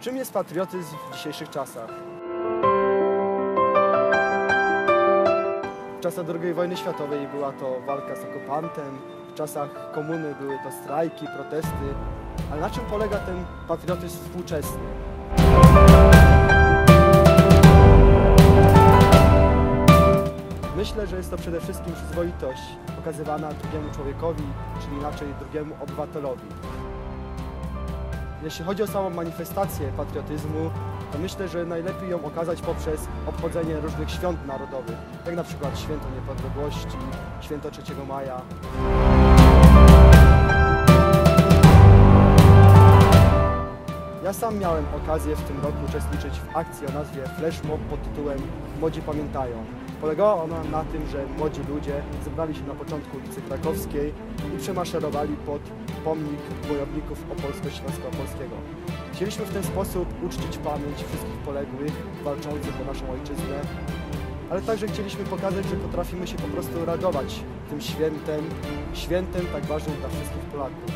Czym jest patriotyzm w dzisiejszych czasach? W czasach II wojny światowej była to walka z okupantem, w czasach komuny były to strajki, protesty. Ale na czym polega ten patriotyzm współczesny? Myślę, że jest to przede wszystkim przyzwoitość pokazywana drugiemu człowiekowi, czyli inaczej drugiemu obywatelowi. Jeśli chodzi o samą manifestację patriotyzmu, to myślę, że najlepiej ją okazać poprzez obchodzenie różnych świąt narodowych, jak na przykład Święto Niepodległości, Święto 3 Maja. Ja sam miałem okazję w tym roku uczestniczyć w akcji o nazwie Flash Mob pod tytułem Młodzi Pamiętają. Polegała ona na tym, że młodzi ludzie zebrali się na początku ulicy Krakowskiej i przemaszerowali pod pomnik bojowników Opolsko-Śląsko-Opolskiego. Chcieliśmy w ten sposób uczcić pamięć wszystkich poległych, walczących o naszą ojczyznę, ale także chcieliśmy pokazać, że potrafimy się po prostu radować tym świętem tak ważnym dla wszystkich Polaków.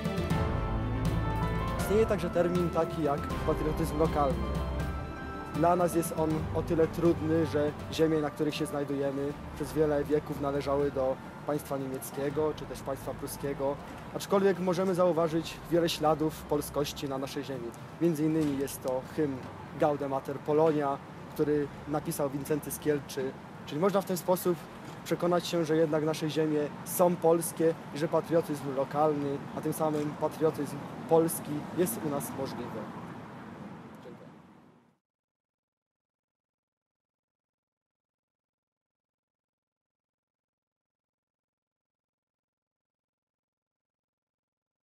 Istnieje także termin taki jak patriotyzm lokalny. Dla nas jest on o tyle trudny, że ziemie, na których się znajdujemy, przez wiele wieków należały do państwa niemieckiego czy też państwa pruskiego, aczkolwiek możemy zauważyć wiele śladów polskości na naszej ziemi. Między innymi jest to hymn Gaude Mater Polonia, który napisał Wincenty Skielczy, czyli można w ten sposób przekonać się, że jednak nasze ziemie są polskie i że patriotyzm lokalny, a tym samym patriotyzm polski jest u nas możliwy.